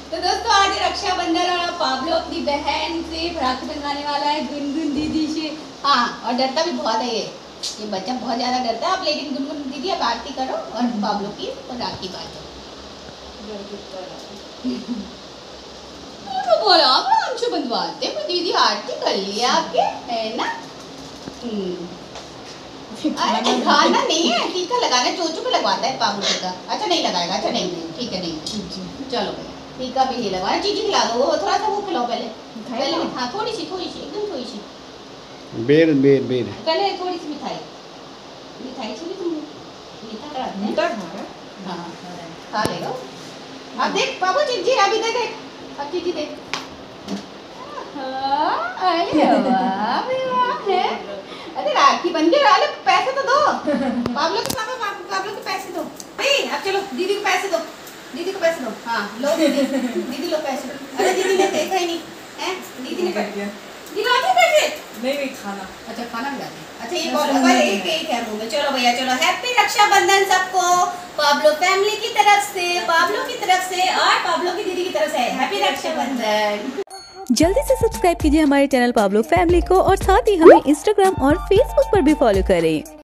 तो दोस्तों आज रक्षाबंधन और पाब्लो अपनी बहन से राखी बंधवाने वाला है गुनगुन दीदी से। हाँ, और डरता भी बहुत है ये बच्चा बहुत ज्यादा डरता है। आप लेकिन गुनगुन दीदी अब आरती करो और पाब्लो की और राखी बांधो। तो बोला अंशु बंधवाते हैं दीदी, आरती कर लिया आपके, है ना? अरे खाना नहीं है, टीका लगाना चोचू पे लगवाता है पाब्लो टीका। अच्छा नहीं लगाएगा, अच्छा नहीं ठीक है, नहीं चलो भैया टीका भी नहीं लगवाना। चीजी खिला दो, वो थोड़ा सा वो खिलाओ पहले हाँ थोड़ी सी एकदम थोड़ी सी बेर पहले थोड़ी सी मिठाई से भी तुम मीठा कराते हैं। हाँ खा लेगा। अब देख बाबू चीजी अभी दे अब चीजी दे। अरे वाह है। अरे राखी बन गई, अरे पैसे तो दो पाब्लो के पापा, पाब्लो के पैसे दो। अब चलो दीदी को पैसे दो, दीदी को पैसे दो। हाँ लो दीदी लो पैसे। अरे दीदी ने देखा ही नहीं है, दीदी ने कर दिया। दिलाते पैसे नहीं खाना। अच्छा खाना भी आते। अच्छा ये बोल एक है मुंह में। चलो भैया चलो, हैप्पी रक्षाबंधन सबको पाब्लो फैमिली की तरफ से, पाब्लो की तरफ से और पाब्लो की दीदी की तरफ से हैप्पी रक्षाबंधन। जल्दी से सब्सक्राइब कीजिए हमारे चैनल पाब्लो फैमिली को और साथ ही हमें इंस्टाग्राम और फेसबुक पर भी फॉलो करें।